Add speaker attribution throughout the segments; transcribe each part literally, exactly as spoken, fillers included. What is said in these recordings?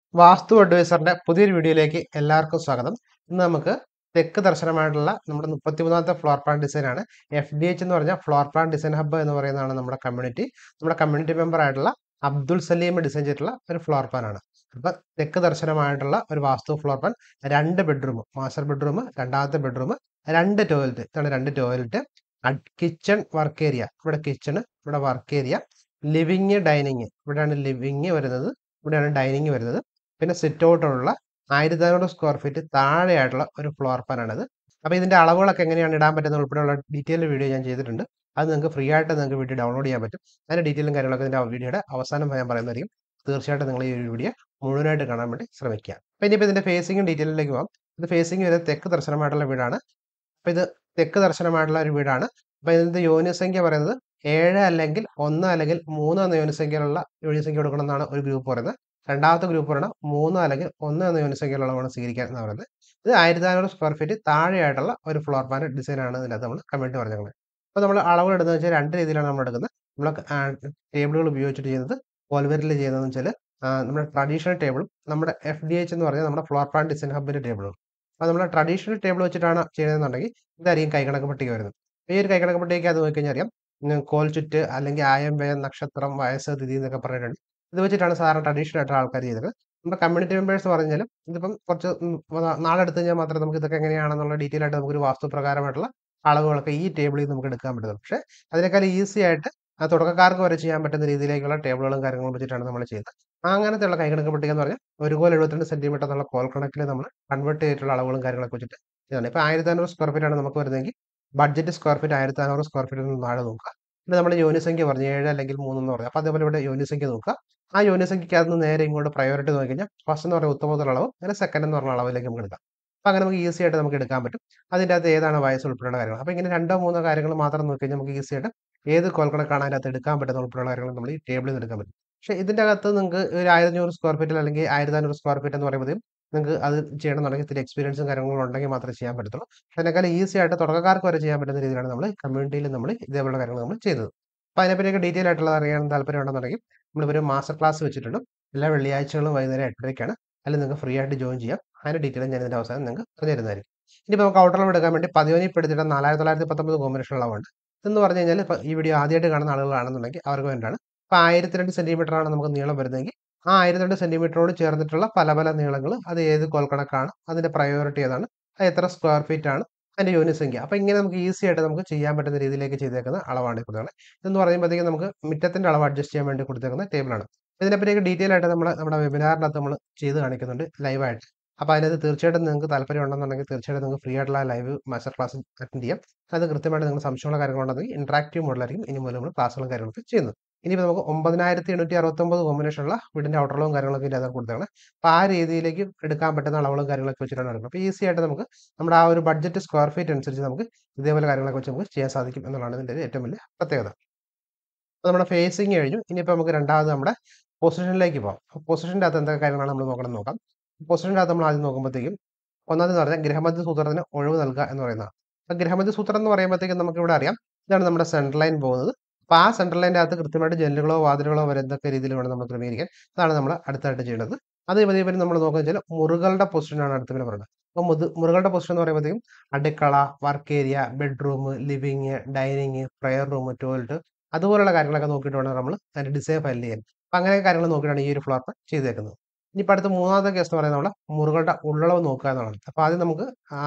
Speaker 1: വാസ്തു അഡ്വൈസറിന്റെ പുതിയൊരു വീഡിയോയിലേക്ക് എല്ലാവർക്കും സ്വാഗതം. ഇന്ന് നമുക്ക് തെക്ക് ദർശനമായിട്ടുള്ള നമ്മുടെ മുപ്പത്തിമൂന്നാമത്തെ ഫ്ലോർ പ്ലാൻ ഡിസൈൻ ആണ്. എഫ് ഡി എച്ച് എന്ന് പറഞ്ഞ ഫ്ലോർ പ്ലാൻ ഡിസൈൻ ഹബ്ബ് എന്ന് പറയുന്നതാണ് നമ്മുടെ കമ്മ്യൂണിറ്റി. നമ്മുടെ കമ്മ്യൂണിറ്റി മെമ്പർ ആയിട്ടുള്ള അബ്ദുൾ സലീം ഡിസൈൻ ചെയ്തിട്ടുള്ള ഒരു ഫ്ലോർ പ്ലാൻ ആണ്. അപ്പൊ തെക്ക് ദർശനമായിട്ടുള്ള ഒരു വാസ്തു ഫ്ലോർ പ്ലാൻ, രണ്ട് ബെഡ്റൂം, മാസ്റ്റർ ബെഡ്റൂം, രണ്ടാമത്തെ ബെഡ്റൂം, രണ്ട് ടോയ്ലറ്റ്, ഇതാണ് രണ്ട് ടോയ്ലറ്റ്, കിച്ചൺ വർക്ക് ഏരിയ, ഇവിടെ കിച്ചൺ, ഇവിടെ വർക്ക് ഏരിയ, ലിവിങ് ഡൈനിങ്, ഇവിടെയാണ് ലിവിങ് വരുന്നത്, ഇവിടെയാണ് ഡൈനിങ് വരുന്നത്. പിന്നെ സിറ്റ് ഔട്ടുള്ള ആയിരത്തി അഞ്ഞൂറ് സ്ക്വയർ ഫീറ്റ് താഴെയായിട്ടുള്ള ഒരു ഫ്ലോർ പ്ലാൻ ആണിത്. അപ്പോൾ ഇതിന്റെ അളവുകളൊക്കെ എങ്ങനെയാണ് ഇടാൻ പറ്റുന്നത് ഉൾപ്പെടെയുള്ള ഡീറ്റെയിൽ വീഡിയോ ഞാൻ ചെയ്തിട്ടുണ്ട്. അത് നിങ്ങൾക്ക് ഫ്രീ ആയിട്ട് നിങ്ങൾക്ക് വീഡിയോ ഡൗൺലോഡ് ചെയ്യാൻ പറ്റും. അതിന്റെ ഡീറ്റെയിലും കാര്യങ്ങളൊക്കെ ഇതിന്റെ വീഡിയോയുടെ അവസാനം ഞാൻ പറയുന്നതായിരിക്കും. തീർച്ചയായിട്ടും നിങ്ങൾ ഈ ഒരു വീഡിയോ മുഴുവനായിട്ട് കാണാൻ വേണ്ടി ശ്രമിക്കുക. അപ്പോൾ ഇനിയിപ്പോൾ ഇതിന്റെ ഫേസിംഗും ഡീറ്റെയിലേക്ക് പോകാം. ഇത് ഫേസിംഗ് വരുന്നത് തെക്ക് ദർശനമായിട്ടുള്ള വീടാണ്. അപ്പോൾ ഇത് തെക്ക് ദർശനമായിട്ടുള്ള ഒരു വീടാണ്. അപ്പോൾ ഇതിന്റെ യോനിസംഖ്യ പറയുന്നത് ഏഴ് അല്ലെങ്കിൽ ഒന്ന് അല്ലെങ്കിൽ മൂന്ന് എന്ന യോനിസംഖ്യയിലുള്ള യോനിസംഖ്യ കൊടുക്കണം എന്നാണ് ഒരു ഗ്രൂപ്പ് പറയുന്നത്. രണ്ടാമത്തെ ഗ്രൂപ്പ് പറയണം മൂന്ന് അല്ലെങ്കിൽ ഒന്ന് എന്ന യൂണിസംഖ്യയുള്ളതാണ് സ്വീകരിക്കാൻ എന്ന് പറയുന്നത്. ഇത് ആയിരത്തി നാനൂറ് സ്ക്വയർ ഫീറ്റ് താഴെയായിട്ടുള്ള ഒരു ഫ്ലോർ പ്ലാൻ ഡിസൈൻ ആണ് ഇതിനകത്ത് നമ്മൾ കമ്മ്യൂണിറ്റി പറഞ്ഞത്. അപ്പോൾ നമ്മൾ അളവുകൾ എടുക്കുന്നത് വെച്ചാൽ രണ്ട് രീതിയിലാണ് നമ്മൾ എടുക്കുന്നത്. നമ്മൾ ടേബിളുകൾ ഉപയോഗിച്ചിട്ട് ചെയ്യുന്നത് പോൾവെരിൽ ചെയ്യുന്നതെന്ന് വെച്ചാൽ നമ്മുടെ ട്രഡീഷണൽ ടേബിളും നമ്മുടെ എഫ് ഡി എച്ച് എന്ന് പറഞ്ഞാൽ നമ്മുടെ ഫ്ലോർ പ്ലാൻ ഡിസൈൻ ഹബിന്റെ ടേബിളും. അപ്പോൾ നമ്മൾ ട്രഡീഷണൽ ടേബിൾ വെച്ചിട്ടാണ് ചെയ്യുന്നതെന്നുണ്ടെങ്കിൽ ഇതായിരിക്കും കൈകണക്ക് പട്ടിക വരുന്നത്. ഈ ഒരു കൈകണക്ക് പട്ടികയ്ക്ക് അത് നോക്കിക്കഴിഞ്ഞാൽ അറിയാം, കോൽ ചുറ്റ് അല്ലെങ്കിൽ ആയം വ്യയം നക്ഷത്രം വയസ്സ് തിഥി എന്നൊക്കെ പറഞ്ഞിട്ടുണ്ട്. ഇത് വെച്ചിട്ടാണ് സാധാരണ ട്രഡീഷണൽ ആയിട്ടുള്ള ആൾക്കാർ ചെയ്തത്. നമ്മുടെ കമ്മ്യൂണിറ്റി മെമ്പേഴ്സ് പറഞ്ഞാലും ഇതിപ്പം കുറച്ച് നാളെ എടുത്തു കഴിഞ്ഞാൽ മാത്രമേ നമുക്ക് ഇതൊക്കെ എങ്ങനെയാണെന്നുള്ള ഡീറ്റെയിൽ ആയിട്ട് നമുക്കൊരു വാസ്തു പ്രകാരമായിട്ടുള്ള അളവുകളൊക്കെ ഈ ടേബിളിൽ നമുക്ക് എടുക്കാൻ പറ്റുന്നത്. പക്ഷേ അതിനേക്കാൾ ഈസി ആയിട്ട് തുടക്കക്കാർക്ക് വരെ ചെയ്യാൻ പറ്റുന്ന രീതിയിലേക്കുള്ള ടേബിളുകളും കാര്യങ്ങളും വെച്ചിട്ടാണ് നമ്മൾ ചെയ്യുന്നത്. അങ്ങനത്തെ ഉള്ള കൈകണക്ക് പട്ടിക എന്ന് പറഞ്ഞാൽ ഒരു കോൽ എഴുപത്തിരണ്ട് സെന്റിമീറ്റർ എന്നുള്ള കോൽ കണക്കിൽ നമ്മൾ കൺവേർട്ട് ചെയ്തിട്ടുള്ള അളവുകളും കാര്യങ്ങളൊക്കെ വെച്ചിട്ട് ഇതാണ്. ഇപ്പൊ ആയിരത്തി അഞ്ഞൂറ് സ്ക്വയർ ഫീറ്റ് ആണ് നമുക്ക് വരുന്നതെങ്കിൽ ബഡ്ജറ്റ് സ്ക്വയർ ഫീറ്റ് ആയിരത്തി അഞ്ഞൂറ് സ്ക്വയർ ഫീറ്റിൽ നിന്ന് താഴെ നോക്കുക. പിന്നെ നമ്മൾ യോനിസംഖ്യ പറഞ്ഞു ഏഴ് അല്ലെങ്കിൽ മൂന്ന് എന്ന് പറഞ്ഞു. അപ്പൊ അതേപോലെ ഇവിടെ യോനിസംഖ്യ നോക്കുക. ആ യോനിസംഖ്യക്ക് അതിന് നേരെ ഇങ്ങോട്ട് പ്രയോറിറ്റി നോക്കി കഴിഞ്ഞാൽ ഫസ്റ്റ് എന്ന് പറഞ്ഞാൽ ഉത്തമത്തിലുള്ള അളവ്, അങ്ങനെ സെക്കൻഡ് എന്ന് പറഞ്ഞ അളവിലേക്ക് നമുക്ക് എടുക്കാം. അപ്പൊ അങ്ങനെ നമുക്ക് ഈസി ആയിട്ട് നമുക്ക് എടുക്കാൻ പറ്റും. അതിൻ്റെ അകത്ത് ഏതാണ് വയസ്സ് ഉൾപ്പെടെയുള്ള കാര്യങ്ങൾ. അപ്പൊ ഇങ്ങനെ രണ്ടോ മൂന്നോ കാര്യങ്ങൾ മാത്രം നോക്കി കഴിഞ്ഞാൽ നമുക്ക് ഈസി ആയിട്ട് ഏത് കോൽക്കണക്കാണ് അതിനകത്ത് എടുക്കാൻ പറ്റുന്ന ഉൾപ്പെടെയുള്ള കാര്യങ്ങൾ നമ്മൾ ഈ ടേബിളിൽ നിന്ന് എടുക്കാൻ പറ്റും. പക്ഷേ ഇതിന്റെ അകത്ത് നിങ്ങൾക്ക് ഒരു ആയിരത്തി അഞ്ഞൂറ് സ്ക്വയർ ഫീറ്റിൽ അല്ലെങ്കിൽ ആയിരത്തി അഞ്ഞൂറ് സ്ക്വയർ ഫീറ്റ് എന്ന് പറയുമ്പോൾ നിങ്ങൾക്ക് അത് ചെയ്യണമെന്നുണ്ടെങ്കിൽ ഇത്തിരി എക്സ്പീരിയൻസും കാര്യങ്ങളും ഉണ്ടെങ്കിൽ മാത്രമേ ചെയ്യാൻ പറ്റത്തുള്ളൂ. അതിനേക്കാൾ ഈസി ആയിട്ട് തുടക്കക്കാർക്ക് വരെ ചെയ്യാൻ പറ്റുന്ന രീതിയിലാണ് നമ്മൾ കമ്മ്യൂണിറ്റിയിൽ നമ്മൾ ഇതേപോലുള്ള കാര്യങ്ങൾ നമ്മൾ ചെയ്തത്. അപ്പോൾ അതിനെപ്പറ്റിയൊക്കെ ഡീറ്റെയിൽ ആയിട്ടുള്ളത് അറിയാൻ താല്പര്യം ഉണ്ടെന്നുണ്ടെങ്കിൽ നമ്മളിപ്പോൾ മാസ്റ്റർ ക്ലാസ് വെച്ചിട്ടുണ്ട്. എല്ലാ വെള്ളിയാഴ്ചകളും വൈകുന്നേരം എട്ടരയ്ക്കാണ്. അതിൽ നിങ്ങൾക്ക് ഫ്രീ ആയിട്ട് ജോയിൻ ചെയ്യാം. അതിന്റെ ഡീറ്റെയിൽ ഞാൻ ഇതിന്റെ അവസാനം നിങ്ങൾക്ക് പറഞ്ഞു തരുന്നതായിരിക്കും. ഇനിയിപ്പോൾ നമുക്ക് ഔട്ടർ അളവ് എടുക്കാൻ വേണ്ടി പതിനൊന്നിൽ പെടുത്തിയിട്ട് നാലായിരത്തി തൊള്ളായിരത്തി പത്തൊമ്പത് കോമ്പിനേഷൻ അളവുണ്ട്. ഇതെന്ന് പറഞ്ഞു കഴിഞ്ഞാൽ ഇപ്പോൾ ഈ വീഡിയോ ആദ്യമായിട്ട് കാണുന്ന ആളുകളാണെന്നുണ്ടെങ്കിൽ അവർക്ക് വേണ്ടിയാണ്. ഇപ്പോൾ ആയിരത്തി രണ്ട് സെന്റിമീറ്റർ ആണ് നമുക്ക് നീളം വരുന്നതെങ്കിൽ ആ ആയിരത്തി രണ്ട് സെന്റിമീറ്ററോട് ചേർന്നിട്ടുള്ള പല പല നീളങ്ങൾ, അത് ഏത് കോൽക്കണക്കാണ്, അതിന്റെ പ്രയോറിറ്റി ഏതാണ്, അത് എത്ര സ്ക്വയർ ഫീറ്റ് ആണ്, അതിന്റെ യൂണിറ്റ് സംഖ്യ. അപ്പൊ ഇങ്ങനെ നമുക്ക് ഈസി ആയിട്ട് നമുക്ക് ചെയ്യാൻ പറ്റുന്ന രീതിയിലേക്ക് ചെയ്തേക്കുന്ന അളവാണ് ഇപ്പോൾ. ഇതെന്ന് പറയുമ്പോഴത്തേക്കും നമുക്ക് മുറ്റത്തിന്റെ അളവ് അഡ്ജസ്റ്റ് ചെയ്യാൻ വേണ്ടി കൊടുത്തേക്കുന്ന ടേബിളാണ്. ഇതിനെപ്പറ്റിയൊക്കെ ഡീറ്റെയിൽ ആയിട്ട് നമ്മൾ നമ്മുടെ വെബിനാറിനകത്ത് നമ്മൾ ചെയ്ത് കാണിക്കുന്നുണ്ട് ലൈവായിട്ട്. അപ്പോൾ അതിനകത്ത് തീർച്ചയായിട്ടും നിങ്ങൾക്ക് താല്പര്യം ഉണ്ടെന്നുണ്ടെങ്കിൽ തീർച്ചയായിട്ടും നിങ്ങൾക്ക് ഫ്രീ ആയിട്ടുള്ള ലൈവ് മാസ്റ്റർ ക്ലാസ് അറ്റൻഡ് ചെയ്യാം. അത് കൃത്യമായിട്ട് നിങ്ങൾ സംശയമുള്ള കാര്യങ്ങളുണ്ടെങ്കിൽ ഇന്ററാക്റ്റീവ് മോഡിലായിരിക്കും ഇനി മുതൽ നമ്മൾ ക്ലാസ്സുകളും കാര്യങ്ങളൊക്കെ ചെയ്യുന്നത്. ഇനിയിപ്പോൾ നമുക്ക് ഒമ്പതിനായിരത്തി എണ്ണൂറ്റി അറുപത്തൊമ്പത് കോമ്പിനേഷനുള്ള വീടിന്റെ ഔട്ടർളവും കാര്യങ്ങളൊക്കെ ഇതിനകത്ത് കൊടുത്തേക്കണം. അപ്പോൾ ആ രീതിയിലേക്ക് എടുക്കാൻ പറ്റുന്ന അളവുകളും കാര്യങ്ങളൊക്കെ വെച്ചിട്ടാണ് എടുക്കുന്നത്. അപ്പോൾ ഈസി ആയിട്ട് നമുക്ക് നമ്മുടെ ആ ഒരു ബഡ്ജറ്റ് സ്ക്വയർ ഫീറ്റ് അനുസരിച്ച് നമുക്ക് ഇതേപോലെ കാര്യങ്ങളൊക്കെ വെച്ച് നമുക്ക് ചെയ്യാൻ സാധിക്കും എന്നുള്ളതാണ് ഇതിന്റെ ഏറ്റവും വലിയ പ്രത്യേകത. അപ്പോൾ നമ്മുടെ ഫേസിങ് കഴിഞ്ഞു. ഇനിയിപ്പോൾ നമുക്ക് രണ്ടാമത് നമ്മുടെ പൊസിഷനിലേക്ക് പോകാം. പൊസിഷൻ്റെ അകത്ത് എന്തൊക്കെ കാര്യങ്ങളാണ് നമ്മൾ നോക്കണം നോക്കാം. പൊസിഷൻ്റെ അകത്ത് നമ്മൾ ആദ്യം നോക്കുമ്പോഴത്തേക്കും ഒന്നാമതെന്ന് പറഞ്ഞാൽ ഗ്രഹമധ്യ സൂത്രത്തിന് ഒഴിവ് നൽകുക എന്ന് പറയുന്നതാണ്. അപ്പോൾ ഗ്രഹമധ്യ സൂത്രം എന്ന് പറയുമ്പോഴത്തേക്കും നമുക്ക് ഇവിടെ അറിയാം, ഇതാണ് നമ്മുടെ സെൻട്രൽ ലൈൻ പോകുന്നത്. അപ്പോൾ ആ സെൻട്രൽ ലൈൻ്റെ അകത്ത് കൃത്യമായിട്ട് ജനലുകളോ വാതിലുകളോ വരുന്നതൊക്കെ രീതിയിൽ വേണം നമ്മൾ ക്രമീകരിക്കാൻ. അതാണ് നമ്മൾ അടുത്തായിട്ട് ചെയ്യേണ്ടത്. അതേപോലെ പിന്നെ നമ്മൾ നോക്കുക വെച്ചാൽ മുറികളുടെ പൊസിഷനാണ് അടുത്ത പിന്നെ പറയുന്നത്. അപ്പോൾ മുത് മുറികളുടെ പൊസിഷൻ എന്ന് പറയുമ്പോഴത്തേക്കും അടുക്കള, work area, bedroom, living, dining, prayer room, toilet, അതുപോലുള്ള കാര്യങ്ങളൊക്കെ നോക്കിയിട്ട് വേണം നമ്മൾ അതിന്റെ ഡിസൈൻ ഫയൽ ചെയ്യാൻ. അപ്പം അങ്ങനെ കാര്യങ്ങൾ നോക്കിയിട്ടാണ് ഈ ഒരു ഫ്ലോർ പ്ലാൻ ചെയ്തേക്കുന്നത്. ഇനിയിപ്പോൾ അടുത്ത മൂന്നാമത്തെ കേസ് എന്ന് പറയുന്നത് നമ്മൾ മുറികളുടെ ഉള്ളളവ് നോക്കുക എന്നുള്ളതാണ്. അപ്പോൾ ആദ്യം നമുക്ക്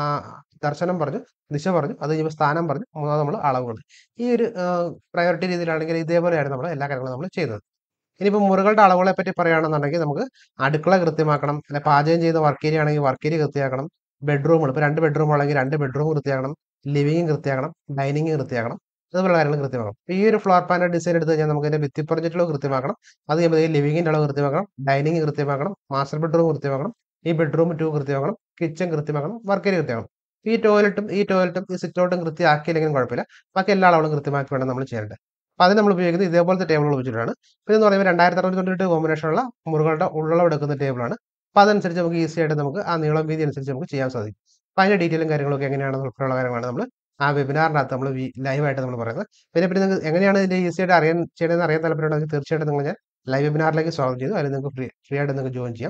Speaker 1: ദർശനം പറഞ്ഞു, ദിശ പറഞ്ഞു, അത് കഴിഞ്ഞപ്പോൾ സ്ഥാനം പറഞ്ഞു, മൂന്നാമത് നമ്മൾ അളവുകൾ. ഈ ഒരു പ്രയോറിറ്റി രീതിയിലാണെങ്കിൽ ഇതേപോലെയാണ് നമ്മൾ എല്ലാ കാര്യങ്ങളും നമ്മൾ ചെയ്യുന്നത്. ഇനിയിപ്പോൾ മുറികളുടെ അളവുകളെ പറ്റി പറയുകയാണെന്നുണ്ടെങ്കിൽ നമുക്ക് അടുക്കള കൃത്യമാക്കണം, അല്ലെ പാചകം ചെയ്ത വർക്ക് ഏരിയ ആണെങ്കിൽ വർക്ക് ഏരിയ കൃത്യമാക്കണം, ബെഡ്റൂമുകൾ ഇപ്പോൾ രണ്ട് ബെഡ്റൂം ആണെങ്കിൽ രണ്ട് ബെഡ്റൂം കൃത്യമാക്കണം, ലിവിങ് കൃത്യമാക്കണം, ഡൈനിങ് കൃത്യമാക്കണം, അതുപോലുള്ള കാര്യങ്ങൾ കൃത്യമാക്കണം. ഈ ഒരു ഫ്ലോർ പ്ലാന്റെ ഡിസൈൻ എടുത്ത് കഴിഞ്ഞാൽ നമുക്ക് അതിന്റെ ഭിത്തി പ്രൊജക്റ്റുകൾ കൃത്യമാക്കണം. അത് കഴിയുമ്പോൾ ഈ ലിവിങ്ങിന്റെ അളവ് കൃത്യമാക്കണം, ഡൈനിങ് കൃത്യമാക്കണം, മാസ്റ്റർ ബെഡ്റൂം കൃത്യമാക്കണം, ഈ ബെഡ്റൂം ടു കൃത്യമാക്കണം, കിച്ചൺ കൃത്യമാക്കണം, വർക്ക് ഏരിയ കൃത്യമാക്കണം. ഈ ടോയ്ലറ്റും ഈ ടോയ്ലറ്റും ഈ സിറ്റ് ഔട്ടും കൃത്യമാക്കിയില്ലെങ്കിലും കുഴപ്പമില്ല. ബാക്കി എല്ലാ അളവുകളും കൃത്യമാക്കി വേണം നമ്മൾ ചെയ്യേണ്ടത്. അപ്പോൾ അത് നമ്മൾ ഉപയോഗിക്കുന്നത് ഇതേപോലത്തെ ടേബിളുകൾ വെച്ചിട്ടാണ്. അപ്പോൾ എന്ന് പറയുമ്പോൾ രണ്ടായിരത്തി അറുപത്തി തൊണ്ണൂറ്റി കോമ്പിനേഷനുള്ള മുറികളുടെ ഉള്ളളവ് എടുക്കുന്ന ടേബിളാണ്. അപ്പോൾ അതനുസരിച്ച് നമുക്ക് ഈസി ആയിട്ട് നമുക്ക് ആ നീളം വീതി അനുസരിച്ച് നമുക്ക് ചെയ്യാൻ സാധിക്കും. അപ്പോൾ അതിന്റെ ഡീറ്റെയിലും കാര്യങ്ങളൊക്കെ എങ്ങനെയാണെന്ന് ഉൾപ്പെടെയുള്ള കാര്യങ്ങളാണ് നമ്മൾ ആ വെബിനാറിനകത്ത് നമ്മൾ ലൈവായിട്ട് നമ്മൾ പറയുന്നത്. പിന്നെ പിന്നെ നിങ്ങൾക്ക് എങ്ങനെയാണ് ഇതിന്റെ ഈസി ആയിട്ട് അറിയാൻ ചെയ്യണമെന്ന് അറിയാൻ താല്പര്യമുണ്ടെങ്കിൽ തീർച്ചയായിട്ടും നിങ്ങൾ ഞാൻ ലൈവ് വെബിനാറിലേക്ക് സ്വാഗതം ചെയ്തു. അതിൽ നിങ്ങൾക്ക് ഫ്രീ ഫ്രീ ആയിട്ട് നിങ്ങൾക്ക് ജോയിൻ ചെയ്യാം.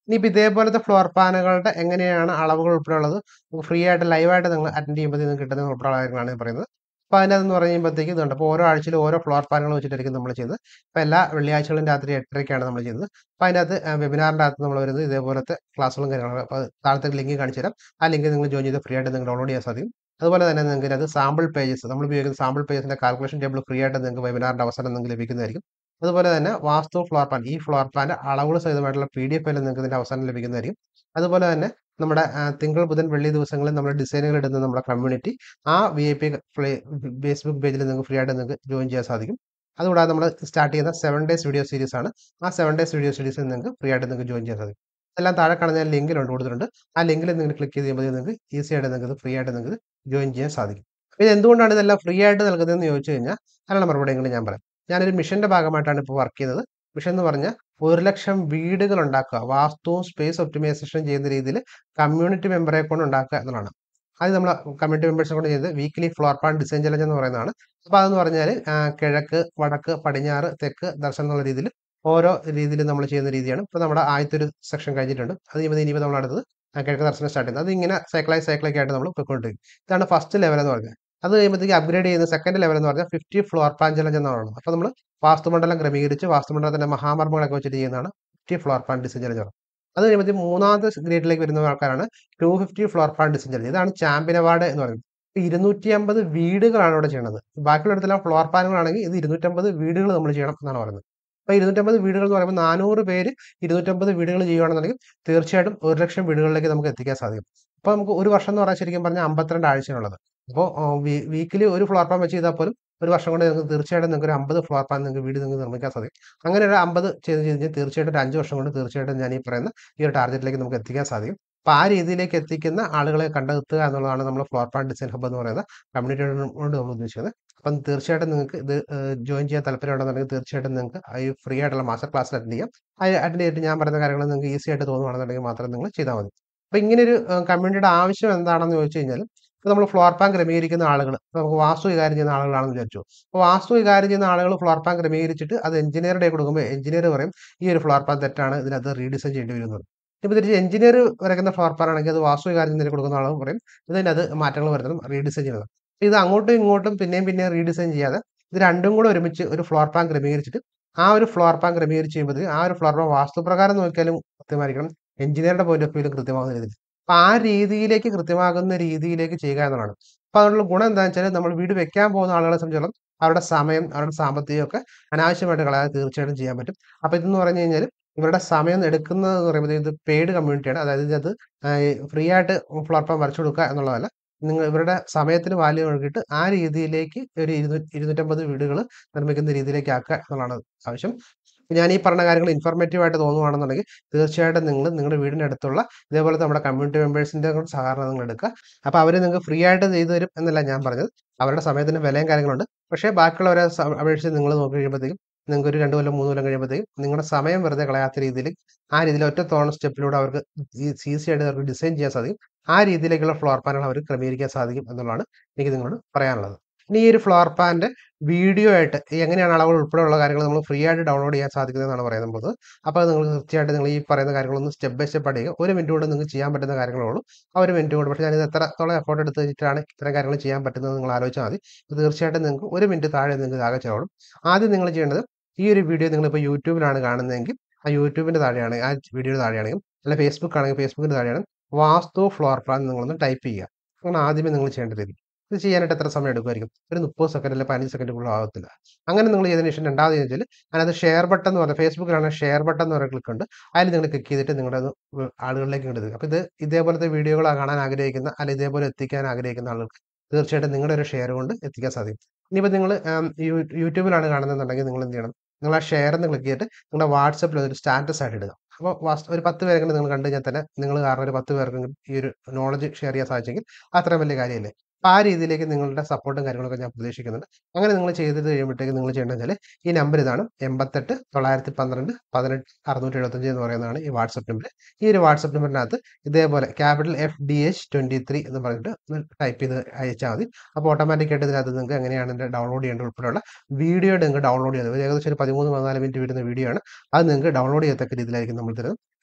Speaker 1: ഇനിയിപ്പോൾ ഇതേപോലത്തെ ഫ്ലോർ പ്ലാനുകളുടെ എങ്ങനെയാണ് അളവുകൾ ഉൾപ്പെടെയുള്ളത് ഫ്രീ ആയിട്ട് ലൈവായിട്ട് നിങ്ങൾ അറ്റൻഡ് ചെയ്യുമ്പോൾ നിങ്ങൾക്ക് കിട്ടുന്ന ഉൾപ്പെടെയുള്ള കാര്യങ്ങളാണ് ഞാൻ പറയുന്നത്. അപ്പോൾ അതിനകത്തെന്ന് പറയുമ്പോഴത്തേക്ക് ഇതുണ്ട്. അപ്പോൾ ഓരോ ആഴ്ചയിലും ഓരോ ഫ്ലോർ പ്ലാനുകൾ വെച്ചിട്ടായിരിക്കും നമ്മൾ ചെയ്യുന്നത്. അപ്പോൾ എല്ലാ വെള്ളിയാഴ്ചകളും രാത്രി എട്ടരയ്ക്കാണ് നമ്മൾ ചെയ്യുന്നത്. അപ്പോൾ അതിനകത്ത് വെബിനാറിൻ്റെ അകത്ത് നമ്മൾ വരുന്നത് ഇതേപോലത്തെ ക്ലാസ്സുകളും കാര്യങ്ങളും. അപ്പോൾ താഴത്തെ ലിങ്ക് കാണിച്ചു തരാം. ആ ലിങ്ക് നിങ്ങൾ ജോയിൻ ചെയ്ത് ഫ്രീ ആയിട്ട് നിങ്ങൾക്ക് ഡൗൺലോഡ് ചെയ്യാൻ സാധിക്കും. അതുപോലെ തന്നെ നിങ്ങൾക്ക് അത് സാമ്പിൾ പേജസ് നമ്മൾ ഉപയോഗിക്കുന്ന സാമ്പിൾ പേജസിൻ്റെ കാൽക്കുലേഷൻ ടേബിൾ ഫ്രീ ആയിട്ട് നിങ്ങൾക്ക് വെബിനാറിൻ്റെ അവസരം നിങ്ങൾക്ക് ലഭിക്കുന്നതായിരിക്കും. അതുപോലെ തന്നെ വാസ്തു ഫ്ലോർ പ്ലാൻ ഈ ഫ്ലോർ പ്ലാൻ്റെ അളവുകൾ സഹിതമായിട്ടുള്ള പി ഡി എഫ് ഫയൽ നിങ്ങൾക്ക് ഇതിൻ്റെ അവസാനം ലഭിക്കുന്നതായിരിക്കും. അതുപോലെ തന്നെ നമ്മുടെ തിങ്കൾ ബുധൻ വെള്ളി ദിവസങ്ങളിൽ നമ്മുടെ ഡിസൈനുകൾ ഇടുന്ന നമ്മുടെ കമ്മ്യൂണിറ്റി ആ വി ഐ പി ഫേസ്ബുക്ക് പേജിൽ നിങ്ങൾക്ക് ഫ്രീ ആയിട്ട് നിങ്ങൾക്ക് ജോയിൻ ചെയ്യാൻ സാധിക്കും. അതുകൂടാതെ നമ്മൾ സ്റ്റാർട്ട് ചെയ്യുന്ന സെവൻ ഡേയ്സ് വീഡിയോ സീരീസ് ആണ്. ആ സെവൻ ഡേയ്സ് വീഡിയോ സീരീസിൽ നിങ്ങൾക്ക് ഫ്രീ ആയിട്ട് നിങ്ങൾക്ക് ജോയിൻ ചെയ്യാൻ സാധിക്കും. എല്ലാം താഴെ കാണുന്ന ലിങ്കിലുണ്ട് കൊടുത്തിട്ടുണ്ട്. ആ ലിങ്കിൽ നിങ്ങൾ ക്ലിക്ക് ചെയ്യുമ്പോൾ നിങ്ങൾക്ക് ഈസി ആയിട്ട് നിങ്ങൾക്ക് ഫ്രീ ആയിട്ട് നിങ്ങൾക്ക് ജോയിൻ ചെയ്യാൻ സാധിക്കും. ഇത് എന്തുകൊണ്ടാണ് ഇതെല്ലാം ഫ്രീ ആയിട്ട് നൽകുന്നതെന്ന് ചോദിച്ചു കഴിഞ്ഞാൽ അതിനുള്ള മറുപടികൾ ഞാൻ പറയാം. ഞാനൊരു മിഷന്റെ ഭാഗമായിട്ടാണ് ഇപ്പോൾ വർക്ക് ചെയ്യുന്നത്. മിഷൻ എന്ന് പറഞ്ഞാൽ ഒരു ലക്ഷം വീടുകൾ ഉണ്ടാക്കുക, വാസ്തുവും സ്പേസ് ഒപ്റ്റിമൈസേഷൻ ചെയ്യുന്ന രീതിയിൽ കമ്മ്യൂണിറ്റി മെമ്പറെ കൊണ്ട് ഉണ്ടാക്കുക എന്നുള്ളതാണ്. അത് നമ്മൾ കമ്മ്യൂണിറ്റി മെമ്പേഴ്സിനെ കൊണ്ട് ചെയ്ത് weekly floor plan design challenge എന്ന് പറയുന്നതാണ്. അപ്പോൾ അതെന്ന് പറഞ്ഞാൽ കിഴക്ക്, വടക്ക്, പടിഞ്ഞാറ്, തെക്ക് ദർശനം എന്നുള്ള രീതിയിൽ ഓരോ രീതിയിൽ നമ്മൾ ചെയ്യുന്ന രീതിയാണ്. ഇപ്പോൾ നമ്മുടെ ആദ്യത്തെ ഒരു സെക്ഷൻ കഴിഞ്ഞിട്ടുണ്ട്. അത് കഴിയുമ്പോൾ ഇനിയിപ്പോൾ നമ്മൾ അടുത്തത് കിഴക്ക് ദർശനം സ്റ്റാർട്ട് ചെയ്യുന്നത്. അത് ഇങ്ങനെ സൈക്കിളായി സൈക്കിളൊക്കെ ആയിട്ട് നമ്മൾ പോയിക്കൊണ്ടിരിക്കും. ഇതാണ് ഫസ്റ്റ് ലെവൽ എന്ന് പറഞ്ഞാൽ. അത് കഴിയുമ്പോഴത്തേക്ക് അപ്ഗ്രേഡ് ചെയ്യുന്ന സെക്കൻഡ് ലെവൽ എന്ന് പറഞ്ഞാൽ ഫിഫ്റ്റി ഫ്ലോർ പ്ലാൻ ചലഞ്ച് എന്ന് പറയുന്നത്. അപ്പോൾ നമ്മൾ വാസ്തുമണ്ഡലം ക്രമീകരിച്ച് വാസ്തുമണ്ഡലത്തിന്റെ മഹാമർമ്മങ്ങളൊക്കെ വെച്ചിട്ട് ചെയ്യുന്നതാണ് fifty floor plan design challenge. അത് കഴിയുമ്പോൾ മൂന്നാമത്തെ ഗ്രേഡിലേക്ക് വരുന്ന ആൾക്കാരാണ് two fifty floor plan design challenge. ഇതാണ് ചാമ്പ്യൻ അവാർഡ് എന്ന് പറയുന്നത്. ഇരുന്നൂറ്റി അമ്പത് വീടുകളാണ് ഇവിടെ ചെയ്യുന്നത്. ബാക്കിയുള്ള ഇടത്തെല്ലാം ഫ്ലോർ പ്ലാനുകളാണെങ്കിൽ ഇത് ഇരുന്നൂറ്റമ്പത് വീടുകൾ നമ്മൾ ചെയ്യണം എന്നാണ് പറയുന്നത്. അപ്പോൾ ഇരുന്നൂറ്റമ്പത് വീടുകൾ എന്ന് പറയുമ്പോൾ നാനൂറ് പേര് ഇരുന്നൂറ്റമ്പത് വീടുകൾ ചെയ്യുകയാണെന്നുണ്ടെങ്കിൽ തീർച്ചയായിട്ടും ഒരു ലക്ഷം വീടുകളിലേക്ക് നമുക്ക് എത്തിക്കാൻ സാധിക്കും. അപ്പോൾ നമുക്ക് ഒരു വർഷം എന്ന് പറഞ്ഞാൽ ശരിക്കും പറഞ്ഞാൽ അമ്പത്തിരണ്ട് ആഴ്ചയാണുള്ളത്. അപ്പോൾ വീക്കിലി ഒരു ഫ്ലോർ പ്ലാൻ വെച്ച് ചെയ്താൽ പോലും ഒരു വർഷം കൊണ്ട് നിങ്ങൾക്ക് തീർച്ചയായിട്ടും നിങ്ങൾക്ക് ഒരു അമ്പത് ഫ്ലോർ പ്ലാൻ നിങ്ങൾക്ക് വീട് നിങ്ങൾക്ക് നിർമ്മിക്കാൻ സാധിക്കും. അങ്ങനെ ഒരു അമ്പത് ചെയ്ത് കഴിഞ്ഞാൽ തീർച്ചയായിട്ടും ഒരു അഞ്ച് വർഷം കൊണ്ട് തീർച്ചയായിട്ടും ഞാൻ ഈ പറയുന്ന ഈ ഒരു ടാർഗറ്റിലേക്ക് നമുക്ക് എത്തിക്കാൻ സാധിക്കും. അപ്പോൾ ആ രീതിയിലേക്ക് എത്തിക്കുന്ന ആളുകളെ കണ്ടെത്തുക എന്നുള്ളതാണ് നമ്മൾ ഫ്ലോർ പ്ലാൻ ഡിസൈൻ ഹബ്ബ് എന്ന് പറയുന്ന കമ്മ്യൂണിറ്റിയോട് നമ്മൾ ഉദ്ദേശിക്കുന്നത്. അപ്പം തീർച്ചയായിട്ടും നിങ്ങൾക്ക് ഇത് ജോയിൻ ചെയ്യാൻ താല്പര്യമുണ്ടെന്നുണ്ടെങ്കിൽ തീർച്ചയായിട്ടും നിങ്ങൾക്ക് ഈ ഫ്രീ ആയിട്ടുള്ള മാസ്റ്റർ ക്ലാസ്സിൽ അറ്റൻഡ് ചെയ്യാം. അത് അറ്റൻഡ് ചെയ്തിട്ട് ഞാൻ പറയുന്ന കാര്യങ്ങൾ നിങ്ങൾക്ക് ഈസി ആയിട്ട് തോന്നുകയാണെന്നുണ്ടെങ്കിൽ മാത്രം നിങ്ങൾ ചെയ്താൽ മതി. അപ്പോൾ ഇങ്ങനൊരു കമ്മ്യൂണിറ്റിയുടെ ആവശ്യം എന്താണെന്ന് ചോദിച്ചു കഴിഞ്ഞാൽ ഇപ്പോൾ നമ്മൾ ഫ്ലോർ പ്ലാൻ ക്രമീകരിക്കുന്ന ആളുകൾ നമുക്ക് വാസ്തു കൈകാര്യം ചെയ്യുന്ന ആളുകളാണെന്ന് വിചാരിച്ചു. അപ്പോൾ വാസ്തു കൈകാര്യം ചെയ്യുന്ന ആളുകൾ ഫ്ലോർ പ്ലാൻ ക്രമീകരിച്ചിട്ട് അത് എഞ്ചിനീയറുടെ കൊടുക്കുമ്പോൾ എഞ്ചിനീയർ പറയും ഈ ഒരു ഫ്ലോർ പ്ലാൻ തെറ്റാണ്, ഇതിനകത്ത് റീഡിസൈൻ ചെയ്യേണ്ടി വരുന്നത്. ഇപ്പോൾ തിരിച്ച് എഞ്ചിനീയർ വരയ്ക്കുന്ന ഫ്ലോർ പ്ലാൻ ആണെങ്കിൽ അത് വാസ്തു കൈകാര്യം ചെയ്യുന്നതിന് കൊടുക്കുന്ന ആളുകൾ പറയും ഇതിനകത്ത് മാറ്റങ്ങൾ വരുന്നതും റീഡിസൈൻ ചെയ്യുന്നതും. ഇത് അങ്ങോട്ടും ഇങ്ങോട്ടും പിന്നെയും പിന്നെയും റീഡിസൈൻ ചെയ്യാതെ ഇത് രണ്ടും കൂടെ ഒരുമിച്ച് ഒരു ഫ്ലോർ പ്ലാൻ ക്രമീകരിച്ചിട്ട് ആ ഒരു ഫ്ലോർ പ്ലാൻ ക്രമീകരിച്ച് ചെയ്യുമ്പോൾ ആ ഒരു ഫ്ലോർ പ്ലാൻ വാസ്തുപ്രകാരം നോക്കിയാലും കൃത്യമായിരിക്കണം, എഞ്ചിനീയറുടെ പോയിന്റ് ഓഫ് വ്യൂവിലും കൃത്യമാകുന്ന രീതിയിൽ. അപ്പോൾ ആ രീതിയിലേക്ക് കൃത്യമാകുന്ന രീതിയിലേക്ക് ചെയ്യുക എന്നുള്ളതാണ്. അപ്പോൾ അതുകൊണ്ടുള്ള ഗുണം എന്താണെന്ന് വെച്ചാൽ നമ്മൾ വീട് വെക്കാൻ പോകുന്ന ആളുകളെ സംബന്ധിച്ചിടത്തോളം അവരുടെ സമയം അവരുടെ സാമ്പത്തികമൊക്കെ അനാവശ്യമായിട്ട് കളയാതെ തീർച്ചയായിട്ടും ചെയ്യാൻ പറ്റും. അപ്പോൾ ഇതെന്ന് പറഞ്ഞു കഴിഞ്ഞാൽ ഇവരുടെ സമയം എടുക്കുന്നത് എന്ന് പറയുമ്പോൾ ഇത് പെയ്ഡ് കമ്മ്യൂണിറ്റിയാണ്. അതായത് ഇതിനകത്ത് ഫ്രീ ആയിട്ട് ഫ്ലോർ പ്ലാൻ വരച്ചു കൊടുക്കുക എന്നുള്ളതല്ല, നിങ്ങൾ ഇവരുടെ സമയത്തിന് വാല്യൂ നൽകിയിട്ട് ആ രീതിയിലേക്ക് ഒരു ഇരുന്നൂ ഇരുന്നൂറ്റമ്പത് വീടുകൾ നിർമ്മിക്കുന്ന രീതിയിലേക്ക് ആക്കുക എന്നുള്ളതാണ് ആവശ്യം. ഞാൻ ഈ പറഞ്ഞ കാര്യങ്ങൾ ഇൻഫോർമേറ്റീവ് ആയിട്ട് തോന്നുകയാണെന്നുണ്ടെങ്കിൽ തീർച്ചയായിട്ടും നിങ്ങൾ നിങ്ങളുടെ വീടിൻ്റെ അടുത്തുള്ള ഇതേപോലെ നമ്മുടെ കമ്മ്യൂണിറ്റി മെമ്പേഴ്സിൻ്റെ സഹകരണം നിങ്ങൾ എടുക്കുക. അപ്പോൾ അവർ നിങ്ങൾക്ക് ഫ്രീ ആയിട്ട് ചെയ്തു തരും എന്നല്ല ഞാൻ പറഞ്ഞത്. അവരുടെ സമയത്തിന് വിലയും കാര്യങ്ങളുണ്ട്. പക്ഷേ ബാക്കിയുള്ളവരെ അപേക്ഷിച്ച് നിങ്ങൾ നോക്കി കഴിയുമ്പോഴത്തേക്കും നിങ്ങൾക്ക് ഒരു രണ്ട് കൊല്ലം മൂന്ന് കൊല്ലം കഴിയുമ്പോഴത്തേക്കും നിങ്ങളുടെ സമയം വെറുതെ കളയാത്ത രീതിയിൽ ആ രീതിയിൽ ഒറ്റ തോണ സ്റ്റെപ്പിലൂടെ അവർക്ക് ഈസി ആയിട്ട് അവർക്ക് ഡിസൈൻ ചെയ്യാൻ സാധിക്കും. ആ രീതിയിലേക്കുള്ള ഫ്ലോർ പ്ലാനുകൾ അവർ ക്രമീകരിക്കാൻ സാധിക്കും എന്നുള്ളതാണ് എനിക്ക് നിങ്ങളോട് പറയാനുള്ളത്. ഇനി ഈ ഒരു ഫ്ലോർ പ്ലാൻ്റെ വീഡിയോ ആയിട്ട് എങ്ങനെയാണ് അളവുകൾ ഉൾപ്പെടെയുള്ള കാര്യങ്ങൾ നമ്മൾ ഫ്രീ ആയിട്ട് ഡൗൺലോഡ് ചെയ്യാൻ സാധിക്കുന്നതെന്നാണ് പറയുന്നത്. അപ്പോൾ നിങ്ങൾ തീർച്ചയായിട്ടും നിങ്ങൾ ഈ പറയുന്ന കാര്യങ്ങളൊന്ന് സ്റ്റെപ്പ് ബൈ സ്റ്റെപ്പ് പഠിക്കുക. ഒരു മിനിറ്റ് കൊണ്ട് നിങ്ങൾക്ക് ചെയ്യാൻ പറ്റുന്ന കാര്യങ്ങളുള്ളൂ. ആ ഒരു മിനിറ്റ് കൊണ്ട്. പക്ഷേ ഞാനിത് എത്രത്തോളം എഫോർട്ട് എടുത്ത് വെച്ചിട്ടാണ് ഇത്തരം കാര്യങ്ങൾ ചെയ്യാൻ പറ്റുന്നത് നിങ്ങൾ ആലോചിച്ചാൽ മതി. തീർച്ചയായിട്ടും നിങ്ങൾക്ക് ഒരു മിനിറ്റ് താഴെ നിങ്ങൾക്ക് ആകെ ചെലവും. ആദ്യം നിങ്ങൾ ചെയ്യേണ്ടത് ഈ ഒരു വീഡിയോ നിങ്ങളിപ്പോൾ യൂട്യൂബിലാണ് കാണുന്നതെങ്കിൽ ആ യൂട്യൂബിൻ്റെ താഴെയാണ് ആ വീഡിയോയുടെ താഴെയാണെങ്കിൽ അല്ല ഫേസ്ബുക്ക് ആണെങ്കിൽ ഫേസ്ബുക്കിൻ്റെ താഴെയാണ് വാസ്തു ഫ്ലോർ പ്ലാൻ നിങ്ങളൊന്ന് ടൈപ്പ് ചെയ്യുക. അങ്ങനെ ആദ്യമേ നിങ്ങൾ ചെയ്യേണ്ട രീതി ഇത് ചെയ്യാനായിട്ട് എത്ര സമയം എടുക്കുമായിരിക്കും? ഒരു മുപ്പത് സെക്കൻഡ് അല്ലെങ്കിൽ പതിനഞ്ച് സെക്കൻഡ് കൂടുതൽ ആകത്തില്ല. അങ്ങനെ നിങ്ങൾ ചെയ്തതിന് ശേഷം രണ്ടാമത് വെച്ചാൽ അതിനകത്ത് ഷെയർ ബട്ടൺ എന്ന് പറഞ്ഞാൽ ഫേസ്ബുക്കിലാണെങ്കിൽ ഷെയർ ബട്ടൺ എന്ന് പറയുന്ന ക്ലിക്ക് ഉണ്ട്. അതിൽ നിങ്ങൾ ക്ലിക്ക് ചെയ്തിട്ട് നിങ്ങളുടെ ആളുകളിലേക്ക് ഇടുക. അപ്പോൾ ഇത് ഇതേപോലത്തെ വീഡിയോകൾ കാണാൻ ആഗ്രഹിക്കുന്ന അല്ലെങ്കിൽ ഇതേപോലെ എത്തിക്കാൻ ആഗ്രഹിക്കുന്ന ആളുകൾക്ക് തീർച്ചയായിട്ടും നിങ്ങളുടെ ഒരു ഷെയർ കൊണ്ട് എത്തിക്കാൻ സാധിക്കും. ഇനിയിപ്പോൾ നിങ്ങൾ യൂട്യൂബിലാണ് കാണുന്നതെന്നുണ്ടെങ്കിൽ നിങ്ങൾ എന്ത് ചെയ്യണം? നിങ്ങൾ ആ ഷെയർ എന്ന് ക്ലിക്ക് ചെയ്തിട്ട് നിങ്ങളുടെ വാട്സപ്പിൽ ഒരു സ്റ്റാറ്റസ് ആയിട്ട് ഇടുക. അപ്പോൾ ഒരു പത്ത് പേരെങ്കിലും നിങ്ങൾ കണ്ടു കഴിഞ്ഞാൽ തന്നെ നിങ്ങൾ കാരണം ഒരു പത്ത് പേർക്കെങ്കിലും ഈ ഒരു നോളജ് ഷെയർ ചെയ്യാൻ സാധിച്ചെങ്കിൽ അത്രയും വലിയ കാര്യമല്ലേ. അപ്പോൾ ആ രീതിയിലേക്ക് നിങ്ങളുടെ സപ്പോർട്ടും കാര്യങ്ങളൊക്കെ ഞാൻ പ്രതീക്ഷിക്കുന്നുണ്ട്. അങ്ങനെ നിങ്ങൾ ചെയ്ത് കഴിയുമ്പോഴത്തേക്ക് നിങ്ങൾ ചെയ്യേണ്ടത് വെച്ചാൽ ഈ നമ്പർ ഇതാണ് എൺപത്തെട്ട് തൊള്ളായിരത്തി പന്ത്രണ്ട് പതിനെട്ട് അറുന്നൂറ്റി എഴുപത്തഞ്ച് എന്ന് പറയുന്നതാണ് ഈ വാട്സപ്പ് നമ്പർ. ഈ ഒരു വാട്സപ്പ് നമ്പറിനകത്ത് ഇതേപോലെ capital F D H twenty three എന്ന് പറഞ്ഞിട്ട് ടൈപ്പ് ചെയ്ത് അയച്ചാൽ മതി. അപ്പോൾ ഓട്ടോമാറ്റിക്കായിട്ട് ഇതിനകത്ത് നിങ്ങൾക്ക് എങ്ങനെയാണ് ഇതിൻ്റെ ഡൗൺലോഡ് ചെയ്യേണ്ടത് ഉൾപ്പെടെയുള്ള വീഡിയോ നിങ്ങൾക്ക് ഡൗൺലോഡ് ചെയ്യുന്നത് ഏകദേശം ഒരു പതിമൂന്ന് പതിനാല് മിനിറ്റ് വരുന്ന വീഡിയോ ആണ്. അത് നിങ്ങൾക്ക് ഡൗൺലോഡ് ചെയ്യത്തക്ക രീതിയിലായിരിക്കും നമ്മൾ തരുന്നത്.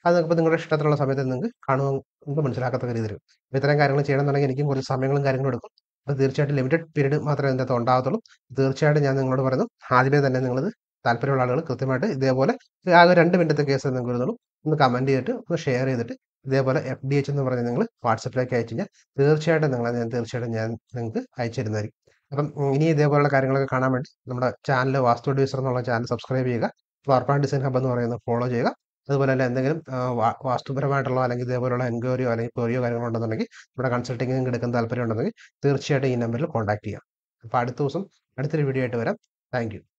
Speaker 1: അത് ഇപ്പോൾ നിങ്ങളുടെ ഇഷ്ടത്തിലുള്ള സമയത്ത് നിങ്ങൾക്ക് കാണുവാൻ നിങ്ങൾക്ക് മനസ്സിലാക്കത്തക്ക രീതിയിൽ. അപ്പോൾ ഇത്തരം കാര്യങ്ങൾ ചെയ്യണമെന്നുണ്ടെങ്കിൽ എനിക്കും കുറച്ച് സമയങ്ങളും കാര്യങ്ങളും എടുക്കും. അപ്പോൾ തീർച്ചയായിട്ടും ലിമിറ്റഡ് പീരീഡ് മാത്രമേ ഇതിനകത്ത് ഉണ്ടാകത്തുള്ളൂ. തീർച്ചയായിട്ടും ഞാൻ നിങ്ങളോട് പറയുന്നു, ആദ്യമേ തന്നെ നിങ്ങളിത് താല്പര്യമുള്ള ആളുകൾ കൃത്യമായിട്ട് ഇതേപോലെ ആകെ രണ്ട് മിനിറ്റത്തെ കേസ് നിങ്ങൾക്ക് വരുന്നുള്ളൂ. ഒന്ന് കമൻറ്റ് ചെയ്തിട്ട് ഒന്ന് ഷെയർ ചെയ്തിട്ട് ഇതേപോലെ എഫ് ഡി എച്ച് എന്ന് പറഞ്ഞ് നിങ്ങൾ വാട്സപ്പിലേക്ക് അയച്ചു കഴിഞ്ഞാൽ തീർച്ചയായിട്ടും നിങ്ങളെ ഞാൻ തീർച്ചയായിട്ടും ഞാൻ നിങ്ങൾക്ക് അയച്ചു തരുന്നതായിരിക്കും. അപ്പം ഇനി ഇതേപോലുള്ള കാര്യങ്ങളൊക്കെ കാണാൻ വേണ്ടി നമ്മുടെ ചാനൽ വാസ്തു അഡ്വൈസർ എന്നുള്ള ചാനൽ സബ്സ്ക്രൈബ് ചെയ്യുക. ഫ്ലോർ പ്ലാൻ ഡിസൈൻ ഹബ് എന്ന് പറയുന്നത് ഫോളോ ചെയ്യുക. അതുപോലെ തന്നെ എന്തെങ്കിലും വാസ്തുപരമായിട്ടുള്ള അല്ലെങ്കിൽ ഇതേപോലുള്ള എൻക്വയറിയോ അല്ലെങ്കിൽ ക്വറിയോ കാര്യങ്ങളോ ഉണ്ടെന്നുണ്ടെങ്കിൽ നമ്മുടെ കൺസൾട്ടിംഗ് നിങ്ങൾക്ക് എടുക്കാൻ താല്പര്യം ഉണ്ടെങ്കിൽ തീർച്ചയായിട്ടും ഈ നമ്പറിൽ കോൺടാക്ട് ചെയ്യാം. അപ്പോൾ അടുത്ത ദിവസം അടുത്തൊരു വീഡിയോ ആയിട്ട് വരാം. Thank U.